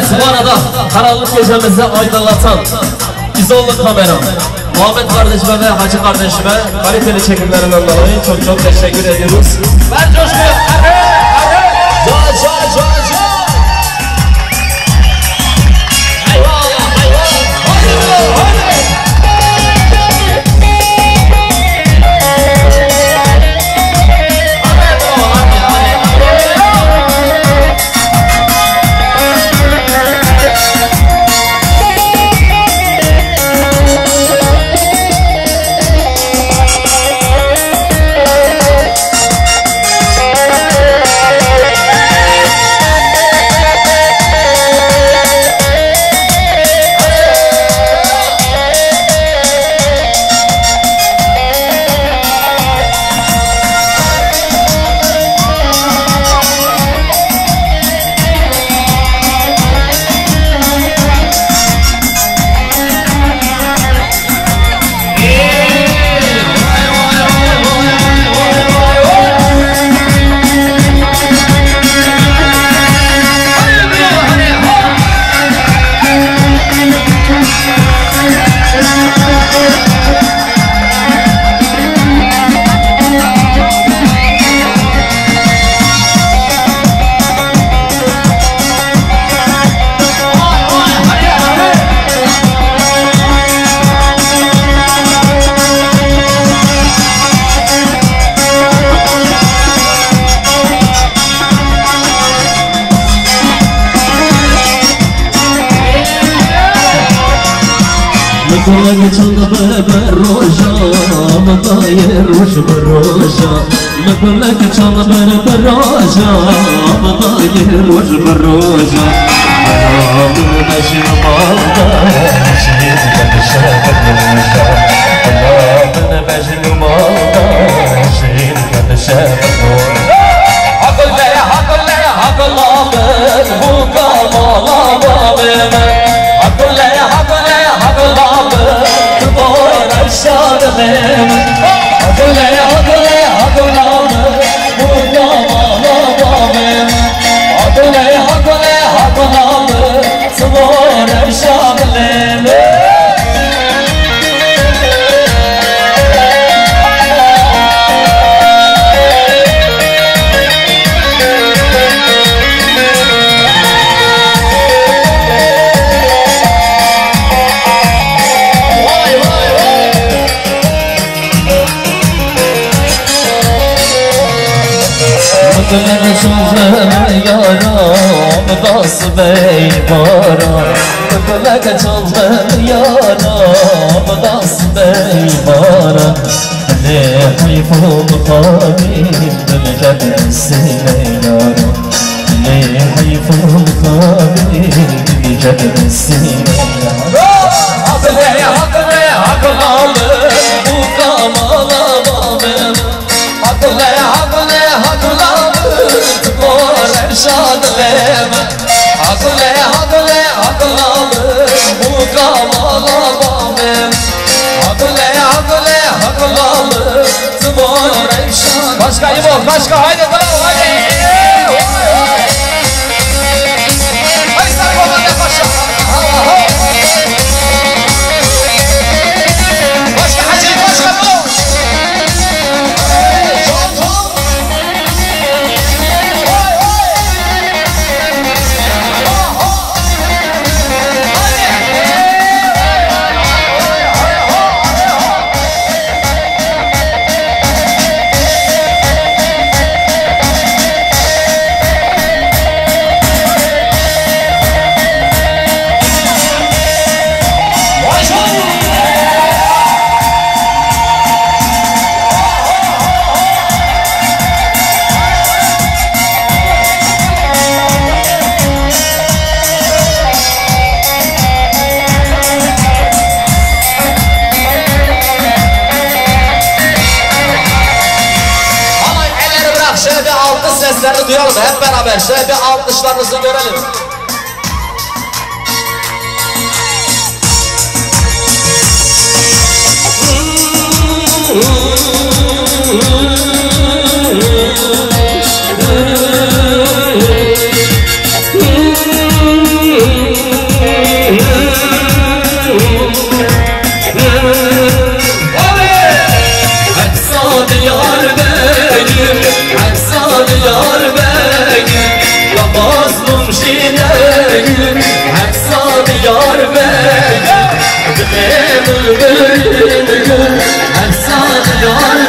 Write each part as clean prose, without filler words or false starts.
bu arada karanlık gecemizi aydınlatan İzollu kamera Muhammed kardeşime ve Hacı kardeşime kaliteli çekimlerinden dolayı çok teşekkür ediyoruz. Ver coşkuyu. مكلك تنضب بالروجة مطاير وش بالروجة مكلك تنضب بالروجة مطاير وش بالروجة حرام ماشي المالدة شهيد لك الشافة بالروجة حرام ماشي المالدة شهيد لك الشافة بالروجة حق الله بوكا مالا بابنا حق الله بوكا الشاد غيم حق الله بوكا مالا بابنا حق الله صبور الشاد غيم مكلك تنضب يارام باص بيبارا مكلك تنضب يارام باص بيبارا اللي حيفو مقامين بالجبل السنينارا اللي حيفو مقامين بالجبل السنينارا حق الله بوكا مالا بابنا حق الله صبور الشاد غيم حق الله بوكا مالا بابنا حق الله صبور الشاد başka İbo başka haydi bravo haydi haydi sen baba de başla başka hacı başka bu seslerini duyalım hep beraber. Şöyle bir alkışlarınızı görelim. Dillemin bir gün hep sanıyor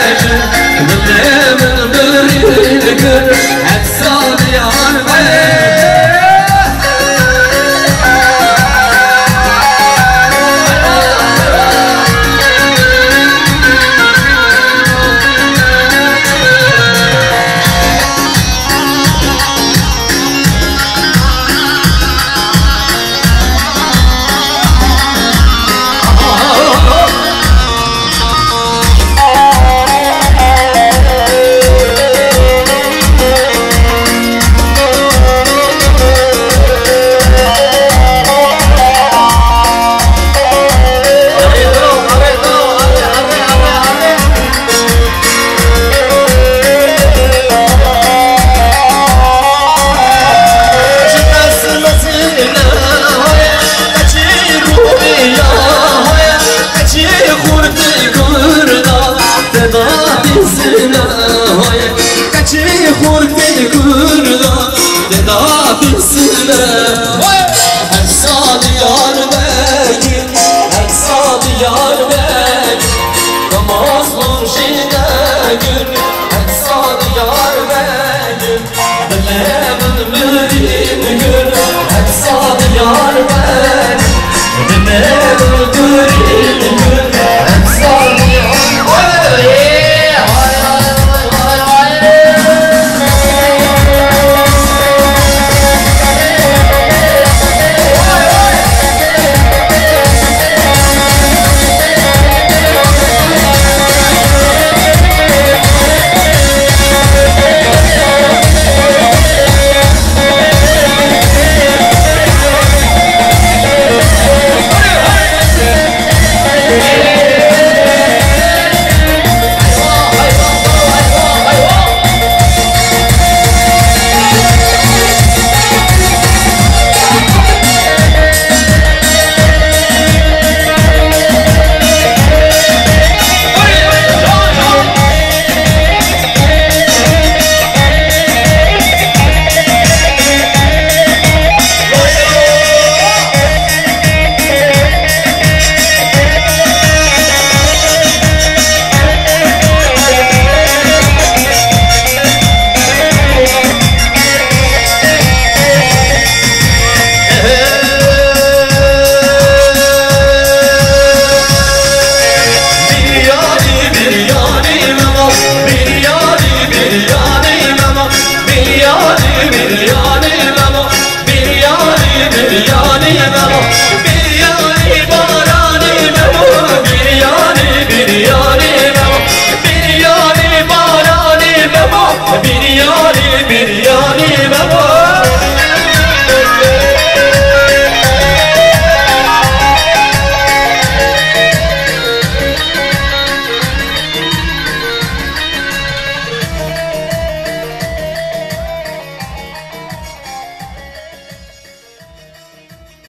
beni. Dillemin bir gün hep sanıyor beni.